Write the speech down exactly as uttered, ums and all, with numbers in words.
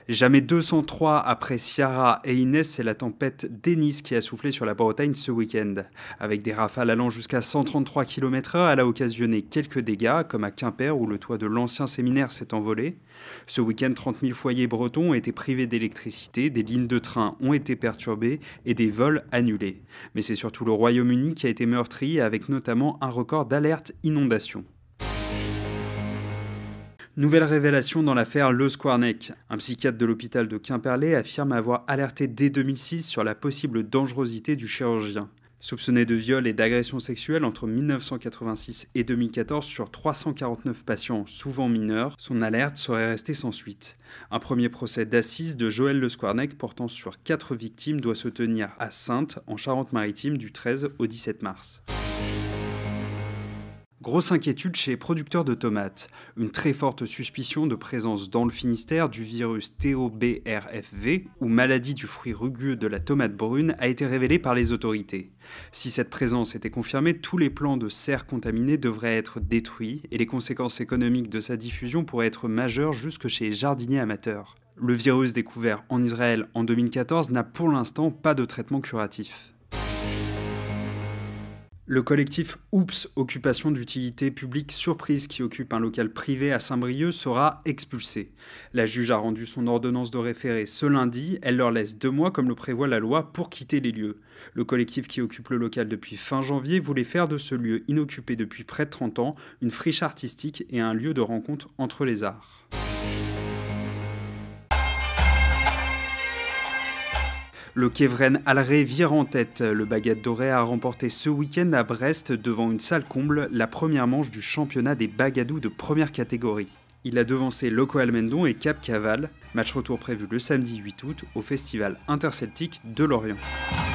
Jamais deux cent trois après Ciara et Inès, c'est la tempête Dennis qui a soufflé sur la Bretagne ce week-end. Avec des rafales allant jusqu'à cent trente-trois kilomètres heure, elle a occasionné quelques dégâts, comme à Quimper où le toit de l'ancien séminaire s'est envolé. Ce week-end, trente mille foyers bretons ont été privés d'électricité, des lignes de train ont été perturbées et des vols annulés. Mais c'est surtout le Royaume-Uni qui a été meurtri, avec notamment un record d'alerte inondation. Nouvelle révélation dans l'affaire Le Squarneck. Un psychiatre de l'hôpital de Quimperlé affirme avoir alerté dès deux mille six sur la possible dangerosité du chirurgien. Soupçonné de viol et d'agression sexuelle entre mille neuf cent quatre-vingt-six et deux mille quatorze sur trois cent quarante-neuf patients, souvent mineurs, son alerte serait restée sans suite. Un premier procès d'assises de Joël Le Squarneck portant sur quatre victimes doit se tenir à Saintes, en Charente-Maritime, du treize au dix-sept mars. Grosse inquiétude chez les producteurs de tomates. Une très forte suspicion de présence dans le Finistère du virus T O B R F V, ou maladie du fruit rugueux de la tomate brune, a été révélée par les autorités. Si cette présence était confirmée, tous les plants de serre contaminés devraient être détruits et les conséquences économiques de sa diffusion pourraient être majeures jusque chez les jardiniers amateurs. Le virus découvert en Israël en deux mille quatorze n'a pour l'instant pas de traitement curatif. Le collectif Oups, occupation d'utilité publique surprise qui occupe un local privé à Saint-Brieuc sera expulsé. La juge a rendu son ordonnance de référé ce lundi, elle leur laisse deux mois comme le prévoit la loi pour quitter les lieux. Le collectif qui occupe le local depuis fin janvier voulait faire de ce lieu inoccupé depuis près de trente ans une friche artistique et un lieu de rencontre entre les arts. Le Kevren Alré vire en tête. Le Baguette Doré a remporté ce week-end à Brest devant une salle comble la première manche du championnat des bagadous de première catégorie. Il a devancé Loco Almendon et Cap Caval. Match retour prévu le samedi huit août au Festival Interceltique de Lorient.